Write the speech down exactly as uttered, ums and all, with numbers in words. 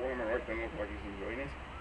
one on my right doesn't look like he's enjoying it.